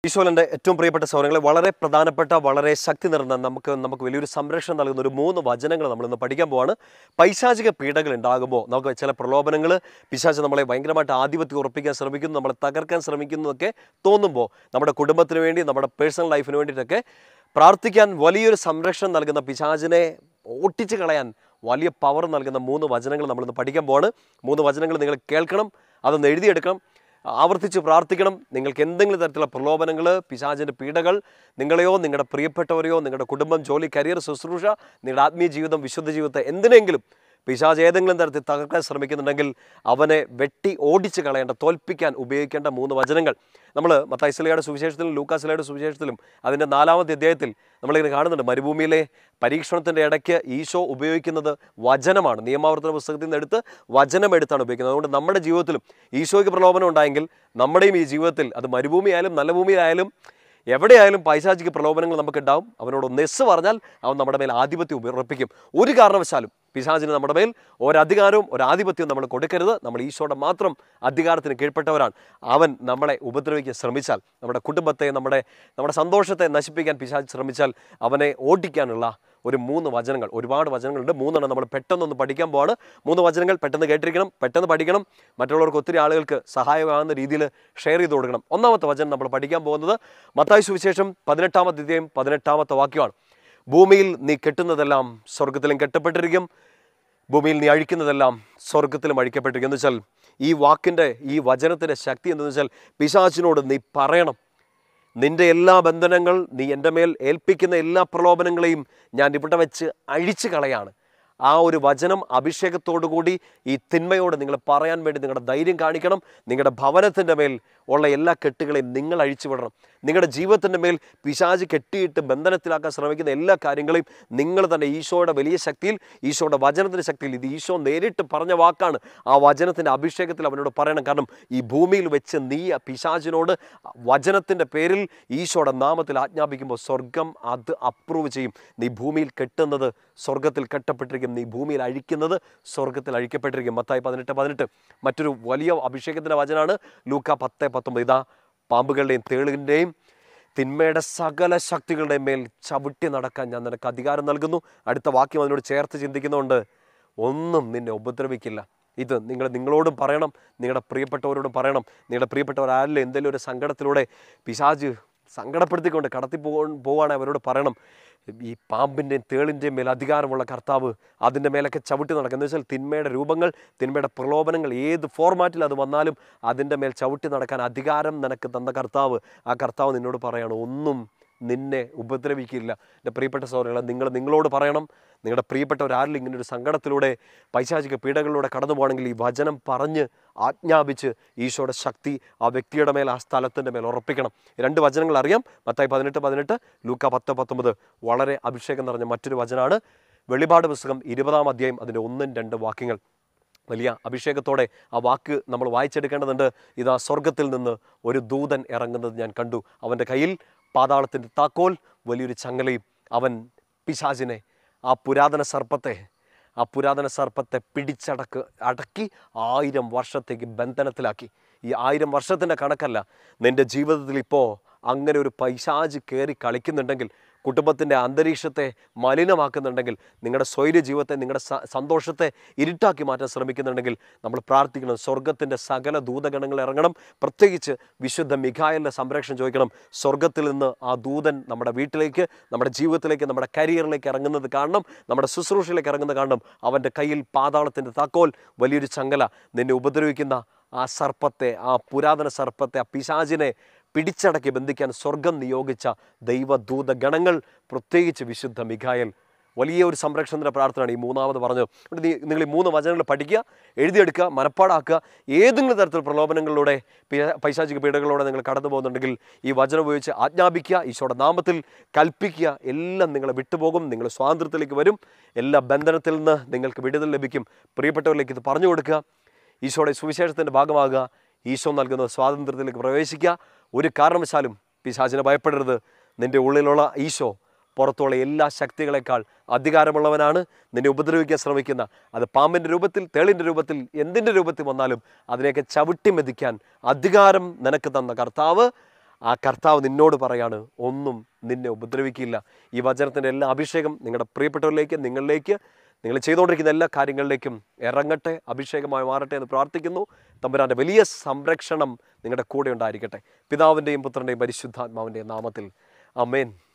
ഈശോന്റെ ഏറ്റവും പ്രിയപ്പെട്ട സൗരങ്ങളെ വളരെ പ്രധാനപ്പെട്ട വളരെ ശക്തി നിറഞ്ഞ നമുക്ക് വലിയൊരു സംരക്ഷണം നൽകുന്ന ഒരു 3 വചനങ്ങൾ നമ്മൾ ഇന്ന് പഠിക്കാൻ പോവാണ്. പൈശാചിക പീഡകൾ ഉണ്ടാകുമ്പോൾ നമുക്ക് ചില പ്രലോഭനങ്ങൾ പിശാച് നമ്മളെ ഭയങ്കരമായിട്ട് ആധിപത്യം ഉറപ്പിക്കാൻ ശ്രമിക്കുന്നു, നമ്മളെ തകർക്കാൻ ശ്രമിക്കുന്നതൊക്കെ തോന്നുമ്പോൾ നമ്മുടെ കുടുംബത്തിന് വേണ്ടി നമ്മുടെ പേഴ്സണൽ ലൈഫിന് വേണ്ടിയിട്ടൊക്കെ പ്രാർത്ഥിക്കാൻ വലിയൊരു സംരക്ഷണം നൽകുന്ന പിശാചിനെ ഓട്ടിച്ച് കളയാൻ വലിയ പവർ നൽകുന്ന 3 വചനങ്ങൾ നമ്മളിന്ന് പഠിക്കാൻ പോവാണ്. 3 വചനങ്ങൾ നിങ്ങൾ കേൾക്കണം, അതൊന്ന് എഴുതിയെടുക്കണം, ആവർത്തിച്ച് പ്രാർത്ഥിക്കണം. നിങ്ങൾക്ക് എന്തെങ്കിലും തരത്തിലുള്ള പ്രലോഭനങ്ങൾ, പിശാചിൻ്റെ പീഡകൾ നിങ്ങളെയോ നിങ്ങളുടെ പ്രിയപ്പെട്ടവരെയോ നിങ്ങളുടെ കുടുംബം, ജോലി, കരിയർ, ശുശ്രൂഷ, നിങ്ങളുടെ ആത്മീയ ജീവിതം, വിശുദ്ധ ജീവിതത്തെ എന്തിനെങ്കിലും പിശാച് ഏതെങ്കിലും തരത്തിൽ തകർക്കാൻ ശ്രമിക്കുന്നുണ്ടെങ്കിൽ അവനെ വെട്ടി ഓടിച്ച് കളയേണ്ട, തോൽപ്പിക്കാൻ ഉപയോഗിക്കേണ്ട 3 വചനങ്ങൾ നമ്മൾ മത്തായിയുടെ സുവിശേഷത്തിലും ലൂക്കാസിലയുടെ സുവിശേഷത്തിലും അതിൻ്റെ 4-ാമത്തെ അധ്യായത്തിൽ നമ്മളിങ്ങനെ കാണുന്നുണ്ട്. മരുഭൂമിയിലെ പരീക്ഷണത്തിൻ്റെ ഇടയ്ക്ക് ഈശോ ഉപയോഗിക്കുന്നത് വചനമാണ്. നിയമാവർത്തന പുസ്തകത്തിൽ നിന്ന് എടുത്ത് വചനമെടുത്താണ് ഉപയോഗിക്കുന്നത്. അതുകൊണ്ട് നമ്മുടെ ജീവിതത്തിലും ഈശോയ്ക്ക് പ്രലോഭനം ഉണ്ടായെങ്കിൽ നമ്മുടെയും ഈ ജീവിതത്തിൽ അത് മരുഭൂമിയായാലും നല്ല ഭൂമിയിലായാലും എവിടെയായാലും പൈശാചിക പ്രലോഭനങ്ങൾ നമുക്കുണ്ടാവും. അവനോട് നെസ് പറഞ്ഞാൽ അവൻ നമ്മുടെ മേൽ ആധിപത്യം ഉറപ്പിക്കും. ഒരു കാരണവശാലും പിശാചിന് നമ്മുടെ മേൽ ഒരധികാരവും ഒരാധിപത്യവും നമ്മൾ കൊടുക്കരുത്. നമ്മൾ ഈശോയുടെ മാത്രം അധികാരത്തിന് കീഴ്പ്പെട്ടവരാണ്. അവൻ നമ്മളെ ഉപദ്രവിക്കാൻ ശ്രമിച്ചാൽ, നമ്മുടെ കുടുംബത്തെ, നമ്മുടെ സന്തോഷത്തെ നശിപ്പിക്കാൻ പിശാച് ശ്രമിച്ചാൽ അവനെ ഓടിക്കാനുള്ള ഒരു 3 വചനങ്ങൾ, ഒരുപാട് വചനങ്ങളുണ്ട്. 3 നമ്മൾ പെട്ടെന്നൊന്ന് പഠിക്കാൻ പോവാണ്. 3 വചനങ്ങൾ പെട്ടെന്ന് കേട്ടിരിക്കണം, പെട്ടെന്ന് പഠിക്കണം, മറ്റുള്ളവർക്ക് ഒത്തിരി ആളുകൾക്ക് സഹായമാകുന്ന രീതിയിൽ ഷെയർ ചെയ്ത് കൊടുക്കണം. 1-ാമത്തെ വചനം നമ്മൾ പഠിക്കാൻ പോകുന്നത് മത്തായി സുവിശേഷം 18-ാമത്തെ അധ്യായം 18-ാമത്തെ വാക്യമാണ്. ഭൂമിയിൽ നീ കെട്ടുന്നതെല്ലാം സ്വർഗത്തിലും കെട്ടപ്പെട്ടിരിക്കും, ഭൂമിയിൽ നീ അഴിക്കുന്നതെല്ലാം സ്വർഗത്തിലും അഴിക്കപ്പെട്ടിരിക്കും. എന്ന് വെച്ചാൽ ഈ വചനത്തിൻ്റെ ശക്തി എന്തെന്ന് വെച്ചാൽ പിശാചിനോട് നീ പറയണം, നിന്റെ എല്ലാ ബന്ധനങ്ങൾ, നീ എൻ്റെ മേൽ ഏൽപ്പിക്കുന്ന എല്ലാ പ്രലോഭനങ്ങളെയും ഞാൻ ഇവിടെ വെച്ച് അഴിച്ചു കളയാണ്. ആ ഒരു വചനം അഭിഷേകത്തോടു കൂടി ഈ തിന്മയോട് നിങ്ങൾ പറയാൻ വേണ്ടി നിങ്ങളുടെ ധൈര്യം കാണിക്കണം. നിങ്ങളുടെ ഭവനത്തിൻ്റെ മേൽ ഉള്ള എല്ലാ കെട്ടുകളെയും നിങ്ങൾ അഴിച്ചു വിടണം. നിങ്ങളുടെ ജീവിതത്തിൻ്റെ മേൽ പിശാച് കെട്ടിയിട്ട് ബന്ധനത്തിലാക്കാൻ ശ്രമിക്കുന്ന എല്ലാ കാര്യങ്ങളെയും നിങ്ങൾ തന്നെ ഈശോയുടെ വലിയ ശക്തിയിൽ, ഈശോയുടെ വചനത്തിൻ്റെ ശക്തിയിൽ, ഇത് ഈശോ നേരിട്ട് പറഞ്ഞ വാക്കാണ്, ആ വചനത്തിൻ്റെ അഭിഷേകത്തിൽ അവനോട് പറയണം. കാരണം ഈ ഭൂമിയിൽ വെച്ച് നീ പിശാചിനോട് വചനത്തിൻ്റെ പേരിൽ ഈശോയുടെ നാമത്തിൽ ആജ്ഞാപിക്കുമ്പോൾ സ്വർഗം അത് അപ്രൂവ് ചെയ്യും. നീ ഭൂമിയിൽ കെട്ടുന്നത് സ്വർഗത്തിൽ കെട്ടപ്പെട്ടിരിക്കും, നീ ഭൂമിയിൽ അഴിക്കുന്നത് സ്വർഗത്തിൽ അഴിക്കപ്പെട്ടിരിക്കും. മത്തായി 18:18. മറ്റൊരു വലിയ അഭിഷേകത്തിൻ്റെ വചനമാണ് ലൂക്ക 10:19. ഇതാ പാമ്പുകളുടെയും തേളിൻ്റെയും തിന്മയുടെ സകല ശക്തികളുടെയും മേൽ ചവിട്ടി നടക്കാൻ ഞാൻ നിനക്ക് അധികാരം നൽകുന്നു. അടുത്ത വാക്യം അതിനോട് ചേർത്ത് ചിന്തിക്കുന്നതുകൊണ്ട് ഒന്നും നിന്നെ ഉപദ്രവിക്കില്ല. ഇത് നിങ്ങളോടും പറയണം, നിങ്ങളുടെ പ്രിയപ്പെട്ടവരോടും പറയണം. നിങ്ങളുടെ പ്രിയപ്പെട്ടവർ ആരിലും എന്തെങ്കിലും ഒരു സങ്കടത്തിലൂടെ പിശാച് സങ്കടപ്പെടുത്തിക്കൊണ്ട് പോവുകയാണെങ്കിൽ അവരോട് പറയണം, ഈ പാമ്പിൻ്റെയും തേളിൻ്റെയും മേൽ അധികാരമുള്ള കർത്താവ് അതിൻ്റെ മേലൊക്കെ ചവിട്ടി നടക്കുക. എന്ന് വെച്ചാൽ തിന്മയുടെ രൂപങ്ങൾ, തിന്മയുടെ പ്രലോഭനങ്ങൾ ഏത് ഫോർമാറ്റിൽ അത് വന്നാലും അതിൻ്റെ മേൽ ചവിട്ടി നടക്കാൻ അധികാരം നിനക്ക് തന്ന കർത്താവ്, ആ കർത്താവ് നിന്നോട് പറയണം, ഒന്നും നിന്നെ ഉപദ്രവിക്കില്ല. എൻ്റെ പ്രിയപ്പെട്ട സഹോദരങ്ങളെ, നിങ്ങളോട് പറയണം, നിങ്ങളുടെ പ്രിയപ്പെട്ടവരാരിലും ഇങ്ങനെ ഒരു സങ്കടത്തിലൂടെ പൈശാചിക പീഡകളിലൂടെ കടന്നു പോകണമെങ്കിൽ ഈ വചനം പറഞ്ഞ് ആജ്ഞാപിച്ച് ഈശോയുടെ ശക്തി ആ വ്യക്തിയുടെ മേൽ, ആ സ്ഥലത്തിൻ്റെ മേൽ ഉറപ്പിക്കണം. 2 വചനങ്ങൾ അറിയാം. മത്തായി 18:18, ലൂക്ക 10:19. വളരെ അഭിഷേകം നിറഞ്ഞ മറ്റൊരു വചനമാണ് വെളിപാട് പുസ്തകം 20-ാം അധ്യായം അതിൻ്റെ 1-2 വാക്യങ്ങൾ. വലിയ അഭിഷേകത്തോടെ ആ വാക്ക് നമ്മൾ വായിച്ചെടുക്കേണ്ടതുണ്ട്. ഇതാ സ്വർഗത്തിൽ നിന്ന് ഒരു ദൂതൻ ഇറങ്ങുന്നത് ഞാൻ കണ്ടു, അവൻ്റെ കയ്യിൽ പാതാളത്തിൻ്റെ താക്കോൽ, വലിയൊരു ചങ്ങലയും. അവൻ പിശാചിനെ, ആ പുരാതന സർപ്പത്തെ അടക്കി 1000 വർഷത്തേക്ക് ബന്ധനത്തിലാക്കി. ഈ 1000 വർഷത്തിൻ്റെ കണക്കല്ല. നിൻ്റെ ജീവിതത്തിൽ ഇപ്പോൾ അങ്ങനെ ഒരു പൈശാച് കയറി കളിക്കുന്നുണ്ടെങ്കിൽ, കുടുംബത്തിൻ്റെ അന്തരീക്ഷത്തെ മലിനമാക്കുന്നുണ്ടെങ്കിൽ, നിങ്ങളുടെ സ്വൈര്യ ജീവിതത്തെ, നിങ്ങളുടെ സന്തോഷത്തെ ഇരുട്ടാക്കി മാറ്റാൻ ശ്രമിക്കുന്നുണ്ടെങ്കിൽ നമ്മൾ പ്രാർത്ഥിക്കണം, സ്വർഗത്തിൻ്റെ സകല ദൂതഗണങ്ങൾ ഇറങ്ങണം. പ്രത്യേകിച്ച് വിശുദ്ധ മിഖായേലിൻ്റെ സംരക്ഷണം ചോദിക്കണം. സ്വർഗത്തിൽ നിന്ന് ആ ദൂതൻ നമ്മുടെ വീട്ടിലേക്ക്, നമ്മുടെ ജീവിതത്തിലേക്ക്, നമ്മുടെ കരിയറിലേക്ക് ഇറങ്ങുന്നത് കാണണം, നമ്മുടെ ശുശ്രൂഷയിലേക്ക് ഇറങ്ങുന്നത് കാണണം. അവൻ്റെ കയ്യിൽ പാതാളത്തിൻ്റെ താക്കോൽ, വലിയൊരു ചങ്ങല. നിന്നെ ഉപദ്രവിക്കുന്ന ആ സർപ്പത്തെ, ആ പുരാതന സർപ്പത്തെ, ആ പിശാചിനെ പിടിച്ചടക്കി ബന്ധിക്കാൻ സ്വർഗം നിയോഗിച്ച ദൈവദൂത ഗണങ്ങൾ, പ്രത്യേകിച്ച് വിശുദ്ധ മിഖായേൽ. വലിയ ഒരു സംരക്ഷണത്തിൻ്റെ പ്രാർത്ഥനയാണ് ഈ 3-ാമത് പറഞ്ഞത്. നിങ്ങൾ ഈ 3 വചനങ്ങൾ പഠിക്കുക, എഴുതിയെടുക്കുക, മനപ്പാടാക്കുക. ഏതെങ്കിലും തരത്തിലുള്ള പ്രലോഭനങ്ങളിലൂടെ, പൈശാചിക പീഡകളിലൂടെ നിങ്ങൾ കടന്നു പോകുന്നുണ്ടെങ്കിൽ ഈ വചനം ഉപയോഗിച്ച് ആജ്ഞാപിക്കുക, ഈശോയുടെ നാമത്തിൽ കൽപ്പിക്കുക. എല്ലാം നിങ്ങളെ വിട്ടുപോകും, നിങ്ങൾ സ്വാതന്ത്ര്യത്തിലേക്ക് വരും, എല്ലാ ബന്ധനത്തിൽ നിന്ന് നിങ്ങൾക്ക് വിടുതൽ ലഭിക്കും. പ്രിയപ്പെട്ടവരിലേക്ക് ഇത് പറഞ്ഞു കൊടുക്കുക, ഈശോയുടെ സുവിശേഷത്തിൻ്റെ ഭാഗമാകുക, ഈശോ നൽകുന്ന സ്വാതന്ത്ര്യത്തിലേക്ക് പ്രവേശിക്കുക. ഒരു കാരണവശാലും പിശാചിനെ ഭയപ്പെടരുത്. നിൻ്റെ ഉള്ളിലുള്ള ഈശോ പുറത്തുള്ള എല്ലാ ശക്തികളെക്കാൾ അധികാരമുള്ളവനാണ്. നിന്നെ ഉപദ്രവിക്കാൻ ശ്രമിക്കുന്ന, അത് പാമ്പിൻ്റെ രൂപത്തിൽ, തേളിൻ്റെ രൂപത്തിൽ, എന്തിൻ്റെ രൂപത്തിൽ വന്നാലും അതിനെയൊക്കെ ചവിട്ടി മെതിക്കാൻ അധികാരം നിനക്ക് തന്ന കർത്താവ് ആ കർത്താവ് നിന്നോട് പറയാണ്, ഒന്നും നിന്നെ ഉപദ്രവിക്കില്ല. ഈ വചനത്തിൻ്റെ എല്ലാ അഭിഷേകം നിങ്ങളുടെ പ്രിയപ്പെട്ടവരിലേക്ക്, നിങ്ങളിലേക്ക്, നിങ്ങൾ ചെയ്തുകൊണ്ടിരിക്കുന്ന എല്ലാ കാര്യങ്ങളിലേക്കും ഇറങ്ങട്ടെ, അഭിഷേകമായി മാറട്ടെ എന്ന് പ്രാർത്ഥിക്കുന്നു. തമ്പുരാൻ്റെ വലിയ സംരക്ഷണം നിങ്ങളുടെ കൂടെ ഉണ്ടായിരിക്കട്ടെ. പിതാവിൻ്റെയും പുത്രൻ്റെയും പരിശുദ്ധാത്മാവിൻ്റെയും നാമത്തിൽ ആമേൻ.